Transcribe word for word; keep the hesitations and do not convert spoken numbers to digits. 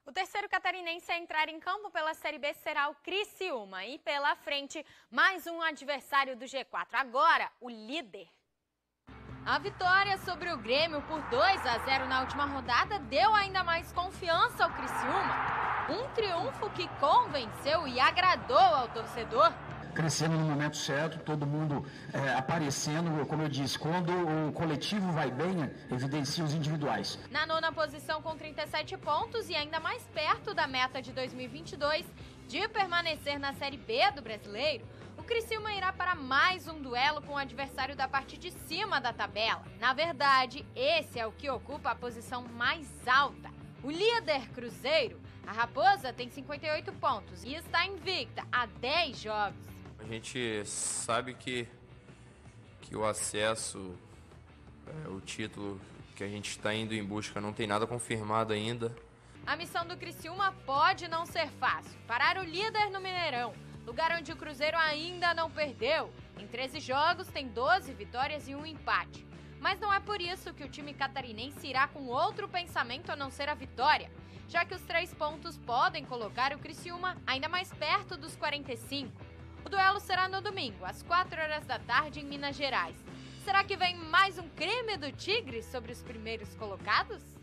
O terceiro catarinense a entrar em campo pela Série B será o Criciúma. E pela frente, mais um adversário do G quatro. Agora, o líder. A vitória sobre o Grêmio por dois a zero na última rodada deu ainda mais confiança ao Criciúma. Um triunfo que convenceu e agradou ao torcedor. Crescendo no momento certo, todo mundo é, aparecendo, como eu disse, quando o coletivo vai bem, evidencia os individuais. Na nona posição com trinta e sete pontos e ainda mais perto da meta de dois mil e vinte e dois de permanecer na Série B do Brasileiro, o Criciúma irá para mais um duelo com o adversário da parte de cima da tabela. Na verdade, esse é o que ocupa a posição mais alta. O líder Cruzeiro, a Raposa, tem cinquenta e oito pontos e está invicta há dez jogos. A gente sabe que, que o acesso, é, o título que a gente está indo em busca não tem nada confirmado ainda. A missão do Criciúma pode não ser fácil. Parar o líder no Mineirão, lugar onde o Cruzeiro ainda não perdeu. Em treze jogos tem doze vitórias e um empate. Mas não é por isso que o time catarinense irá com outro pensamento a não ser a vitória, já que os três pontos podem colocar o Criciúma ainda mais perto dos quarenta e cinco. O duelo será no domingo, às quatro horas da tarde, em Minas Gerais. Será que vem mais um crime do Tigre sobre os primeiros colocados?